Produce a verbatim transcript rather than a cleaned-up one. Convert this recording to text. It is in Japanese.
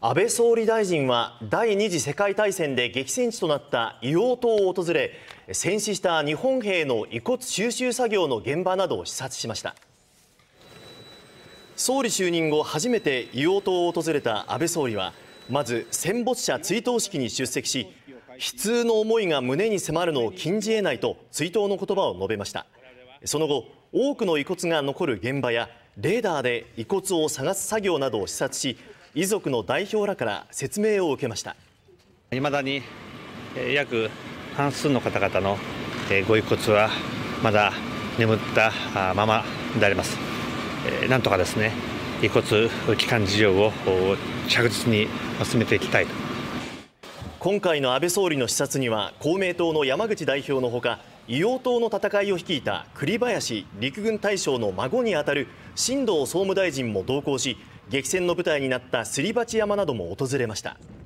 安倍総理大臣は第二次世界大戦で激戦地となった硫黄島を訪れ、戦死した日本兵の遺骨収集作業の現場などを視察しました。総理就任後初めて硫黄島を訪れた安倍総理は、まず戦没者追悼式に出席し、悲痛の思いが胸に迫るのを禁じ得ないと追悼の言葉を述べました。その後、多くの遺骨が残る現場やレーダーで遺骨を探す作業などを視察し、遺族の代表らから説明を受けました。 いまだに約半数の方々のご遺骨はまだ眠ったままであります。なんとかですね、遺骨帰還事業を着実に進めていきたいと。 今回の安倍総理の視察には、公明党の山口代表のほか、硫黄島の戦いを率いた栗林陸軍大将の孫にあたる新藤総務大臣も同行し、激戦の舞台になったすり鉢山なども訪れました。